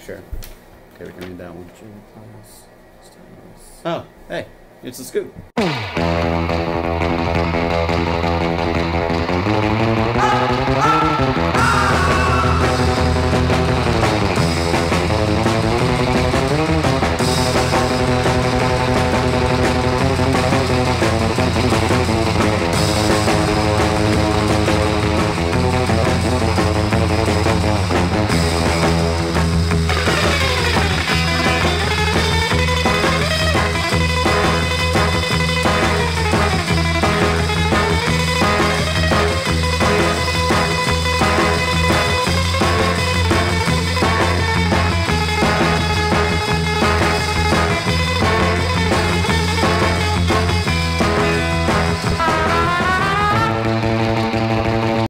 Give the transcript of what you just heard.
Sure. Okay, we can read that one. Oh, hey, it's the scoop.